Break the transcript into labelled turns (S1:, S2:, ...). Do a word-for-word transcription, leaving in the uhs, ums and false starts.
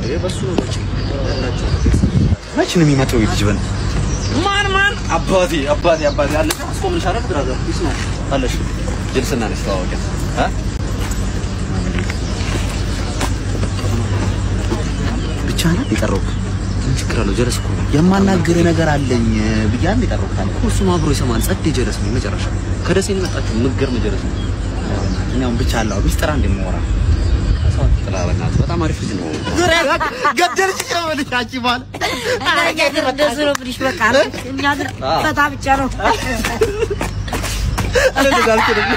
S1: በሱ ነው መቼ ነው የሚመጣው ይጅበን ማን ማን አባቴ አባቴ አባቴ አለ አስቆም ልሻረክ ብራዘር ይስማ አለሽ ጀልስና ነሽ ታውቀ አ ብቻ ነው የቀረው ችግር አለው ጀለስ እኮ የማናገር ነገር አለኝ ብያን የቀረው ታለ እሱ ማብሮ ይሰማን ጸድ ጀለስ ነው መጨረሻ ከደሴን መጣችሁ ምገርም ጀለስ ነው እኛም ብቻ አለው ሚስጥራ እንደምወራ ጥላበናት በጣም አሪፍ ልጅ ነው ገደልሽ ነው ልታቺ ባል አላገር ደስሮ ብሪሽ በቃ እኛ ግን ፈታ ብቻ ነው አለ ዳልከኝ